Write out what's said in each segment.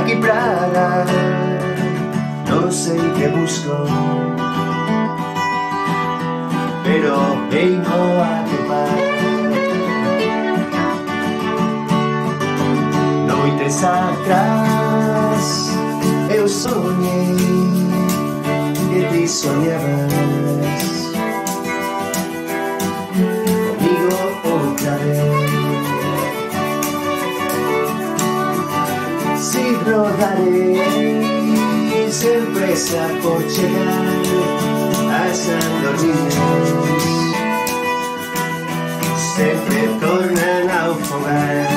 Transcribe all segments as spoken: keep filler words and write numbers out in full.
aquí Praga, no sé qué busco, pero vengo a topar. Noites atrás eu sonhei que ti soñabas comigo outra vez. Si rodarei sempre esa por chegar a San Dormidos, sempre tornan ao fogar.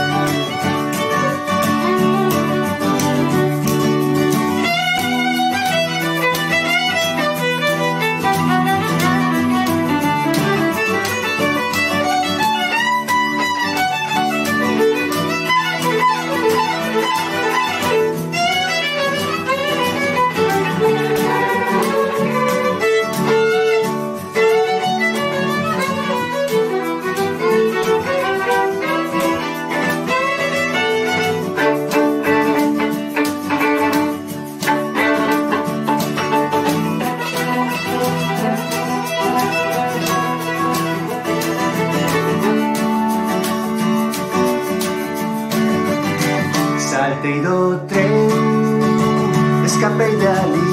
Saltei do tren, escapei dali,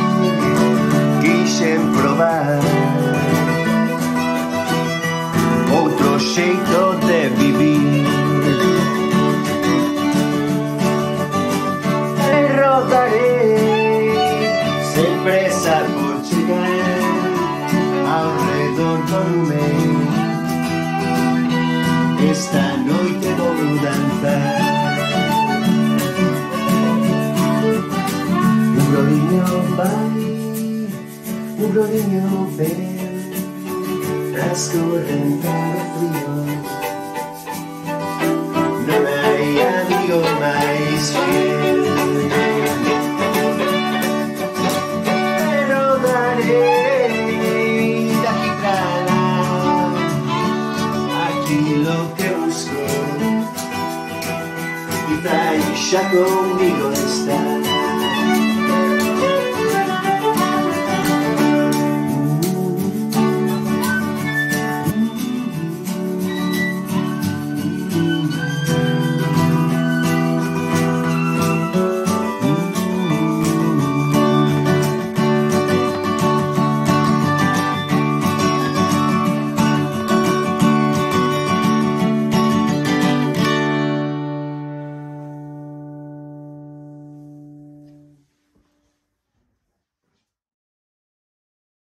quixen probar outro xeito de vivir. E rodarei sen presa por chegar ao redor do lume. Esta noite vou danzar. Un rodiño vai, un rodiño ven, tras correntar o frío. Non hai amigo máis fiel. Pero darei daqui pra lá aquilo que busco, e vai xa comigo estar.